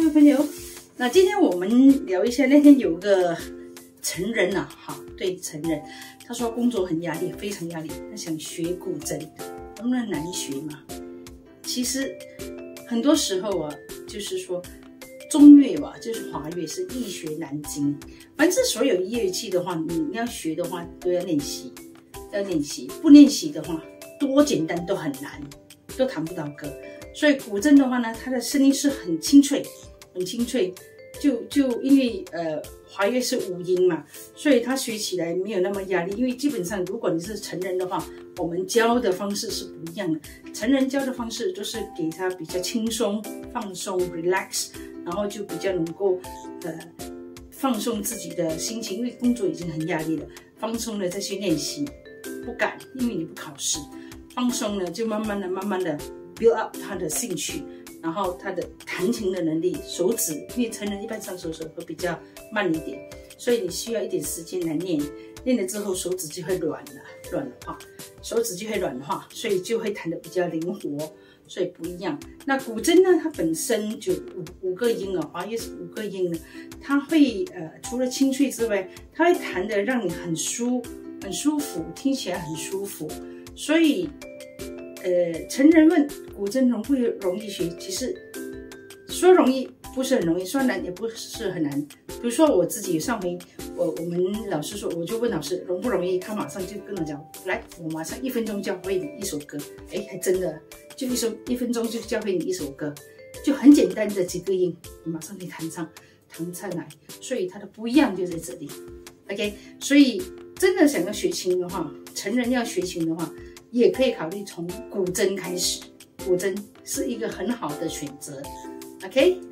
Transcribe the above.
众朋友，那今天我们聊一下，那天有个成人啊，对成人，他说工作很压力，非常压力，他想学古筝，能不能难学嘛？其实很多时候啊，就是说中乐吧，就是华乐是易学难精。凡是所有乐器的话，你要学的话都要练习，不练习的话，多简单都很难，都弹不到歌。所以古筝的话呢，它的声音是很清脆，很清脆。就因为华乐是五音嘛，所以它学起来没有那么压力。因为基本上如果你是成人的话，我们教的方式是不一样的。成人教的方式就是给他比较轻松、放松 relax， 然后就比较能够放松自己的心情，因为工作已经很压力了，放松了再去练习，不敢，因为你不考试，放松了就慢慢的 build up 他的兴趣。然后他的弹琴的能力，手指，因为成人一般上手会比较慢一点，所以你需要一点时间来练，练了之后手指就会软化，手指就会软化，所以就会弹得比较灵活，所以不一样。那古筝呢，它本身就五个音啊，华乐是5个音呢，它会除了清脆之外，它会弹得让你很舒服，听起来很舒服，所以。成人问古筝容易学，其实说容易不是很容易，说难也不是很难。比如说我自己上回我们老师说，我就问老师容不容易，他马上就跟我讲，来，我马上1分钟教会你一首歌。哎，还真的，就1分钟就教会你一首歌，就很简单的几个音，你马上可以弹上来。所以它的不一样就在这里。OK， 所以真的想要学琴的话，成人要学琴的话。也可以考虑从古筝开始，古筝是一个很好的选择。OK。